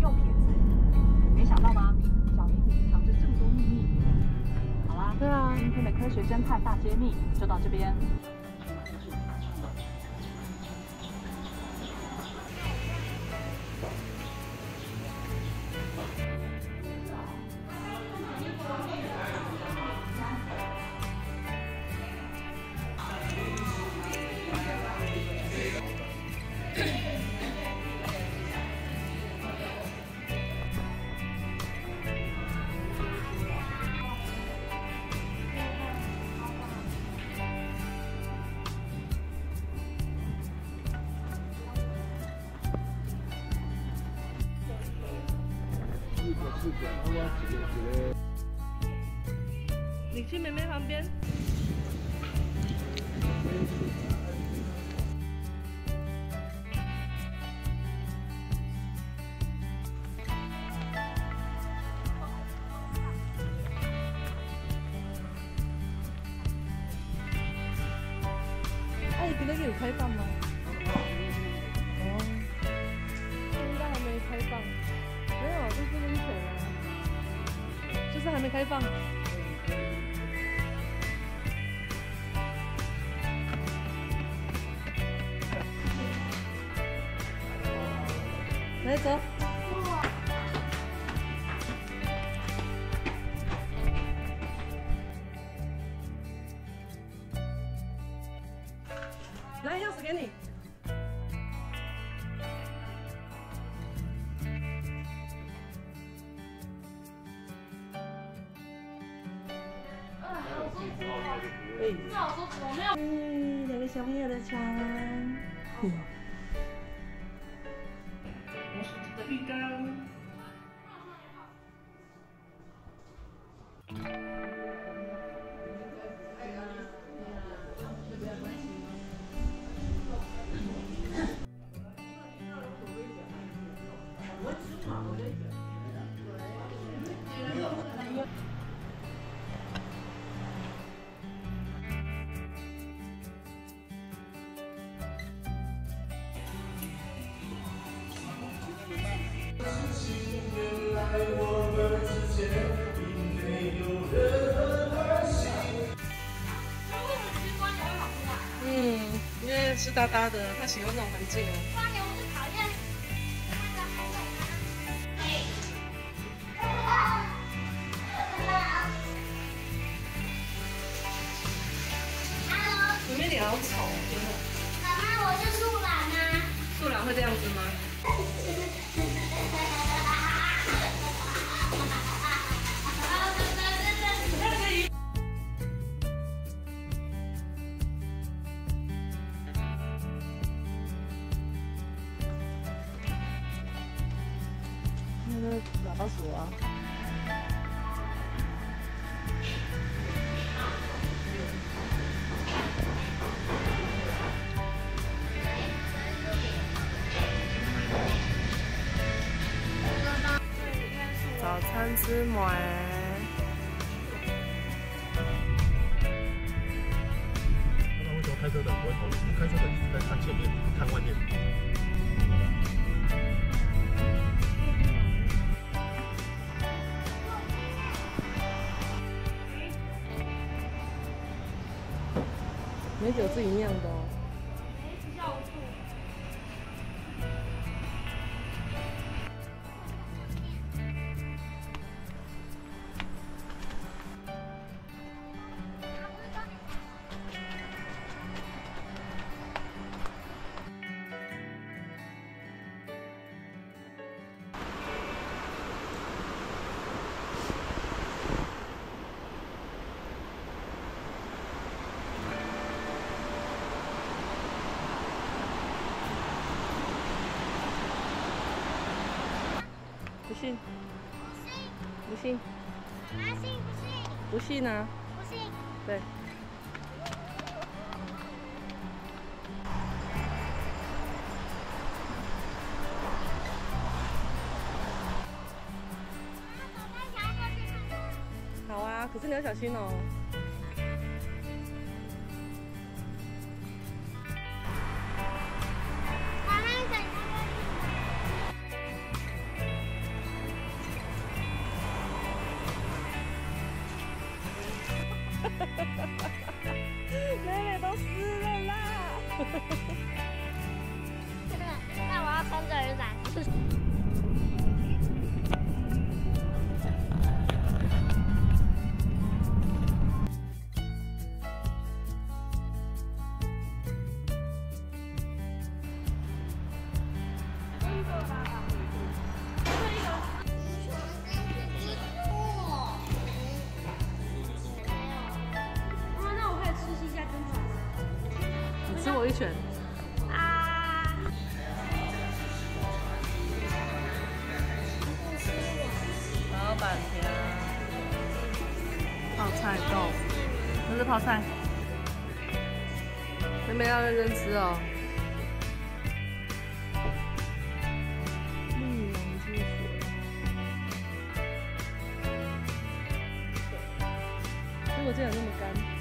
右撇子，没想到吧？小明里藏着这么多秘密。好啦，对啊，今天的科学侦探大揭秘就到这边。 你去妹妹旁边。哎，你那个有开放吗？哦，应该还没开放。没有，就是温泉啊，就是还没开放。来走。来，钥匙给你。好舒服哦！真的好舒服，我没有。两个小朋友的床。我手机的浴缸。因为湿哒哒的，他喜欢那种环境啊。 花牛是讨厌那个海水吗？ 里面脸好丑，真的。 妈妈，我是树懒啊。 树懒会这样子吗？那个喇叭锁啊。早餐吃完。 那为什么开车的不会头？开车的一直在看前面，看外面。 美酒自己酿的哦。不信？不信？ 啊，信不信？ 不信啊？ 不信。 对。好啊，可是你要小心哦。 那我要撑着雨伞。那我可以吃西夏军团吗？ 你吃我一拳。 啊！ 老板娘，泡菜豆腐，这是泡菜。妹妹要认真吃哦。绿龙之水，结果竟然那么干。